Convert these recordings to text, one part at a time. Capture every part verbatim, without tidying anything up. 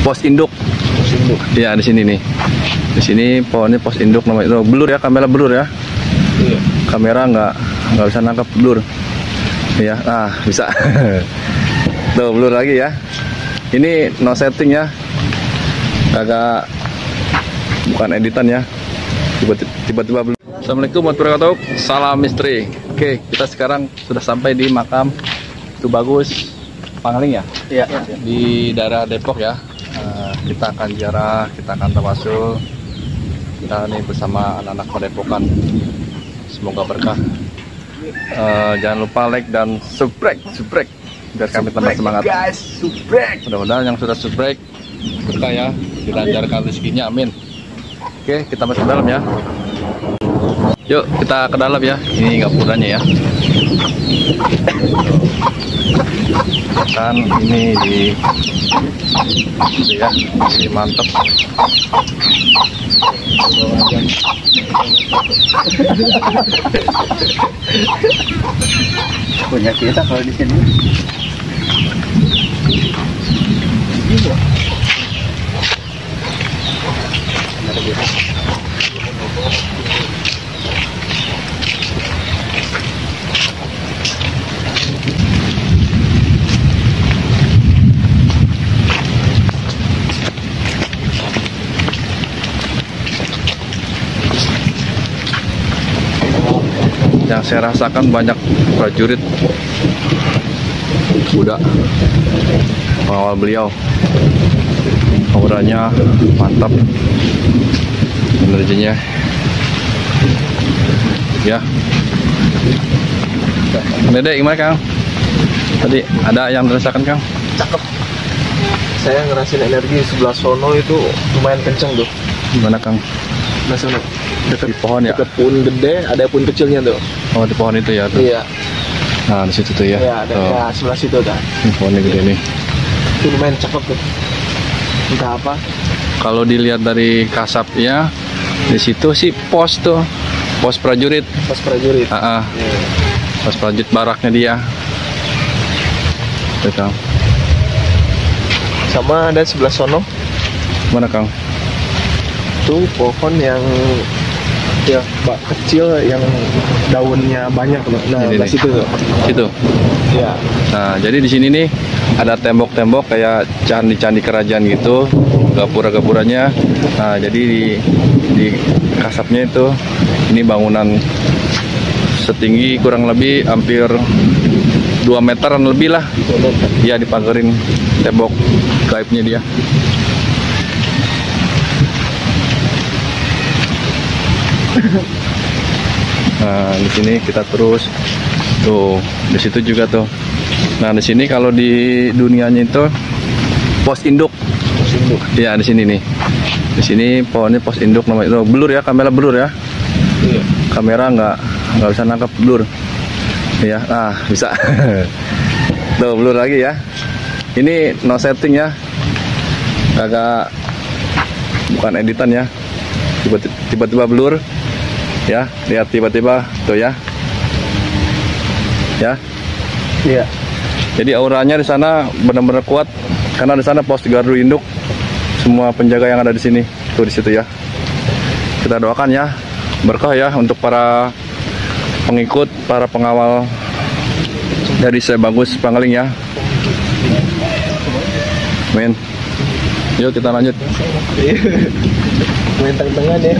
pos induk. Pos induk. Iya, di sini nih. Di sini pohonnya pos induk namanya. Itu blur ya, kamera blur ya. Iya. Kamera nggak nggak bisa nangkap blur. Iya, ah bisa. Tuh blur lagi ya. Ini no setting ya. Agak bukan editan ya. Tiba-tiba blur. Assalamualaikum warahmatullahi wabarakatuh. Salam misteri. Oke, kita sekarang sudah sampai di makam Itu Bagus Pangling ya. Iya. Di daerah Depok ya. Uh, kita akan ziarah, kita akan tawasul. Kita ini bersama anak-anak Padepokan. Semoga berkah. Uh, jangan lupa like dan subscribe, subscribe biar kami tambah semangat. Guys, subscribe. Mudah-mudahan yang sudah subscribe berkah ya, dilancarkan rezekinya, amin. Oke, kita masuk ke dalam ya. Yuk kita ke dalam ya. Ini gapuranya ya. Kan ini di itu ya, masih mantep. Punya kita kalau di sini. Yang saya rasakan banyak prajurit kuda pengawal beliau, auranya mantap, energinya ya. Dede gimana Kang? Tadi ada yang dirasakan Kang? Cakep. Saya ngerasain energi sebelah sono itu lumayan kenceng tuh. Gimana Kang? Sebelah sono. Dekat di pohon ya? Dekat pohon gede, ada pun kecilnya tuh. Oh di pohon itu ya tuh. Iya. Nah di situ tuh ya. Iya, ada tuh. ya, sebelah situ dah. Ini pohonnya gede nih. Itu lumayan cakep tuh. Entah apa. Kalau dilihat dari kasapnya, di situ sih pos tuh, pos prajurit. Pas prajurit. Ah, ah. Iya. Pos prajurit baraknya dia. Tuh Kang. Sama ada sebelah sono. Mana Kang? Tuh pohon yang ya bak kecil yang daunnya banyak loh. Nah, Ini di nih. situ tuh. Situ. Iya. Nah, jadi di sini nih ada tembok-tembok kayak candi-candi kerajaan gitu, gapura-gapuranya. Nah, jadi di, di kasapnya itu ini bangunan setinggi kurang lebih hampir dua meteran lebih lah. Dia dipagerin tembok gaibnya dia. Nah, di sini kita terus tuh, di situ juga tuh. Nah, di sini kalau di dunianya itu pos induk. Pos induk. Iya, di sini nih. Di sini pohonnya pos induk namanya. Itu blur ya, kamera blur ya. Iya. Kamera nggak nggak bisa nangkap blur. Iya, ah bisa. Tuh blur lagi ya. Ini no setting ya. Agak bukan editan ya. Tiba-tiba blur. Ya, lihat tiba-tiba tuh ya. Ya. Iya. Jadi auranya di sana benar-benar kuat karena di sana pos gardu induk. Semua penjaga yang ada di sini tuh di situ ya. Kita doakan ya berkah ya untuk para pengikut, para pengawal dari Itu Bagus Pangling ya. Amin. Yuk kita lanjut. Main tengah-tengah deh.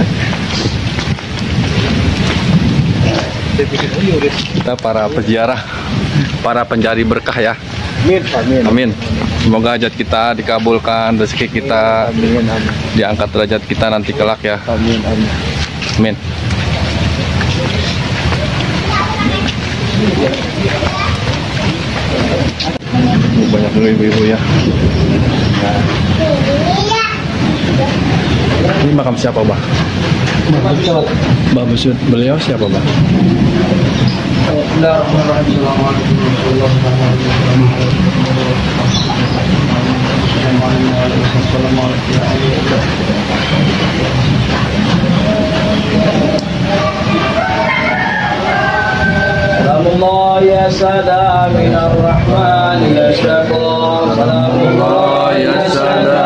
Kita para peziarah, para pencari berkah ya. Amin, amin. Amin. Semoga hajat kita dikabulkan, rezeki kita Amin, amin. diangkat derajat kita nanti kelak ya. Amin, amin. Amin. Banyak dulu ibu-ibu ya. Ini makam siapa, Bah? Mbah Busut. Beliau siapa, Bah? Salamullah ya sada minar rahman ya syafaq. Salamullah ya sada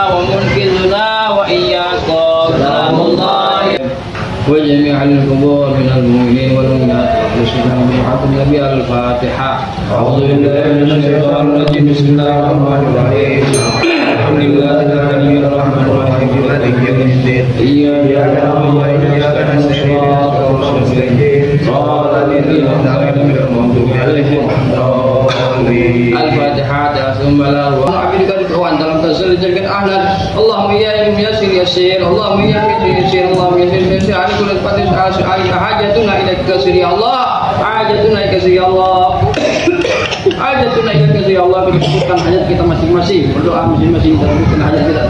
ومنقذنا وإياكم سلام الله وجميع القبور من المؤمنين والمؤمنات وأهل بحق النبي الفاتحة أعوذ بالله من الشيطان الرجيم بسم الله الرحمن الرحيم الحمد لله العالمين الرحمن الرحيم مالك يوم الدين إياك نعبد وإياك نستعين صراط الذين أنعمت عليهم غير المغضوب عليهم الفاتحة ثم لا عبدك الدعوان dalam tasawuf jagat ahlan Allahumma ya ilmu yasir yasir Allahumma ya yasir yasir Allahumma ya yasir yasir ali kulli fatih ali hajatuna ilaika kasir ya Allah hajatuna ilaika kasir ya Allah hajatuna ilaika kasir ya Allah kita sebutkan hajat kita masing-masing berdoa masing-masing kita sebutkan hajat kita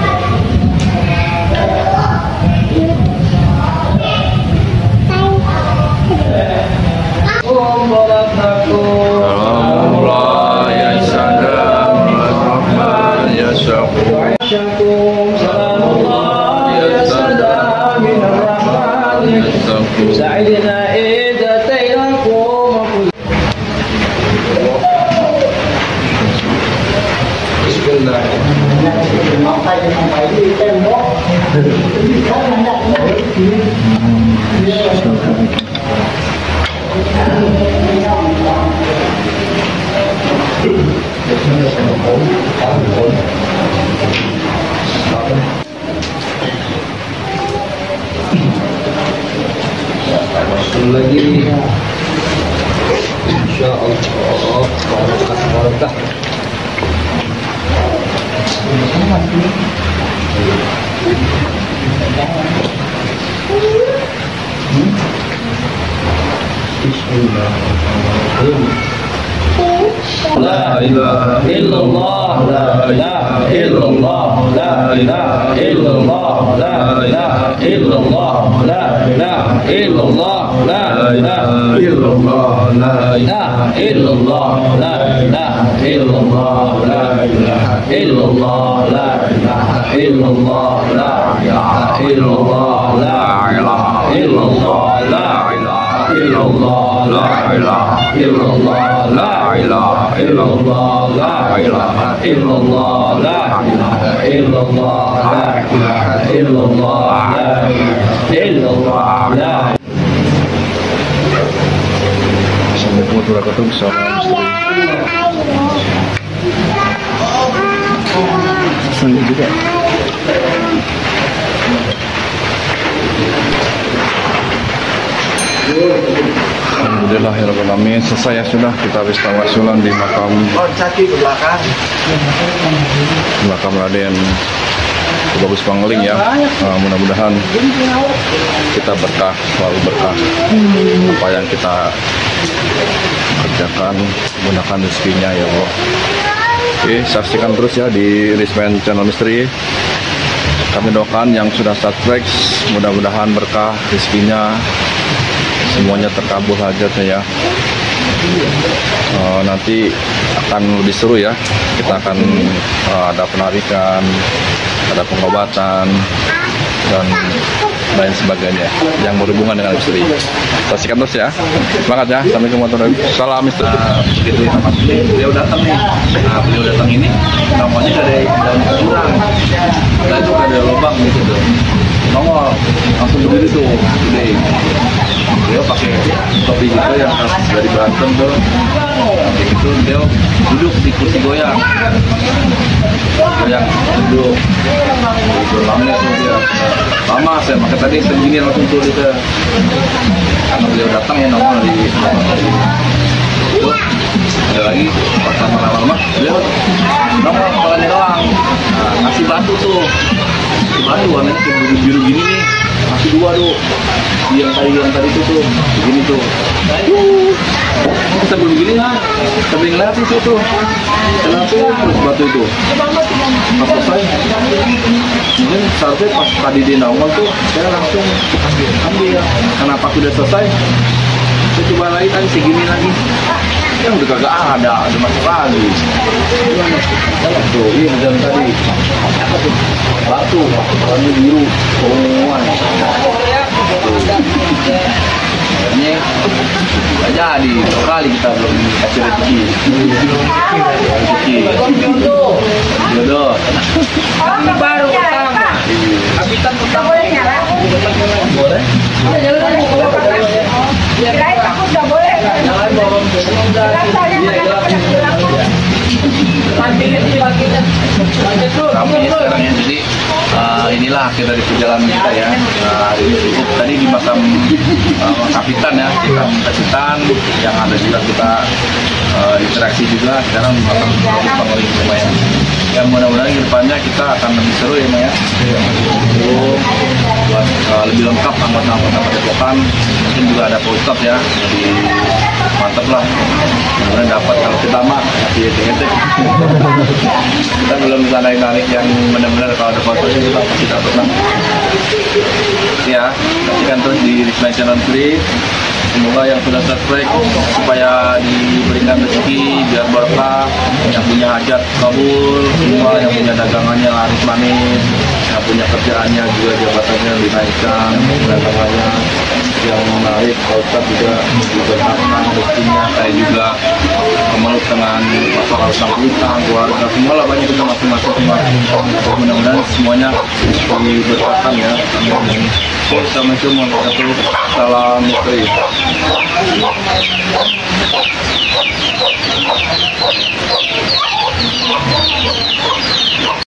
Shalom, salam Allah ya salam min ar-Rahman Sa'idina idatainakum lagi insyaallah barakah La ilaha illallah La ilaha illallah La ilaha illallah La ilaha illallah La ilaha illallah La ilaha illallah La ilaha illallah La ilaha illallah La ilaha illallah La ilaha illallah La ilaha illallah La ilaha illallah La ilaha illallah La ilaha illallah La ilaha illallah La ilaha illallah La ilaha illallah La ilaha illallah La ilaha illallah La Assalamualaikum warahmatullahi wabarakatuh. Senang juga. Alhamdulillahirrahmanirrahim. Selesai ya sudah kita habis tawasulan di makam kaki ke belakang makam Raden Bagus Pangling ya. Uh, mudah-mudahan kita berkah, selalu berkah. Apa yang kita kerjakan, gunakan rezekinya ya Allah. Oke, saksikan terus ya di Risman Channel Misteri. Kami doakan yang sudah subscribe, mudah-mudahan berkah rezekinya semuanya terkabul hajatnya ya. Uh, nanti akan lebih seru ya. Kita akan uh, ada penarikan, ada pengobatan dan lain sebagainya yang berhubungan dengan misteri. Saksikan terus ya. Semangat ya. Assalamualaikum warahmatullahi wabarakatuh. Salam misteri. Nah, begitu Mas beliau datang nih. Nah, beliau datang ini namanya dari daun kurang. Nah, itu ada lubang gitu tuh. Nongol langsung berdiri tuh. Gede. Beliau pakai topi gitu yang khas dari Banten tuh. Nanti gitu beliau duduk di kursi goyang. Goyang duduk. Itu lama tuh dia. Lama saya pakai tadi segini langsung tuh dia. Karena beliau datang ya nongol di itu. Ada lagi pas lama-lama beliau nongol kepalanya doang. Nah, ngasih batu tuh. Ngasih batu warnanya kayak biru-biru gini nih. Masih dua tuh, yang tadi yang tadi itu tuh, begini tuh. Kita belum begini kan, sambil ngeliatin tuh tuh, kenapa terus batu itu? Pas selesai, mungkin seharusnya pas tadi di nongol tuh, saya langsung ambil, ambil. Kenapa sudah selesai? Saya coba lagi tadi segini lagi, yang udah kagak ada, ada masuk lagi. Gimana? Tuh, ini jalan tadi. Batu, warna biru, semuanya. Akhirnya nggak jadi, dua kali kita belum kasih rezeki. Rezeki. Jodoh. Ini baru pertama. Habitat pertama. Boleh. Kirain aku nggak boleh. Kami sekarang ya, jadi uh, inilah akhir dari perjalanan kita ya. Uh, hari ini cukup tadi di makam uh, kapitan ya, di makam kapitan yang ada juga kita uh, interaksi juga. Sekarang di makam Panglima ya. Ya mudah-mudahan ke depannya kita akan lebih seru ya Maya. Seru, buat uh, lebih lengkap anggota-anggota padepokan. Mungkin juga ada Pak Ustadz ya, lebih mantap lah. Mudah-mudahan dapat, kalau kita mah masih etik-etik. Kita belum bisa narik-narik yang benar-benar, kalau ada foto kita pasti dapat lah. Ya, saksikan terus di Risma Channel Free. Semoga yang sudah subscribe supaya diberikan rezeki biar berkah, yang punya hajat kabul, semua yang punya dagangannya laris manis, yang punya kerjaannya juga jabatannya dinaikkan, dagangannya yang menarik, Pak Ustadz juga diberkahkan rezekinya. Saya juga memeluk dengan masalah utang utang keluarga, semua lah banyak kita masing-masing semua. Mudah-mudahan semuanya diberkahkan ya. Assalamualaikum warahmatullahi wabarakatuh. Salam misteri.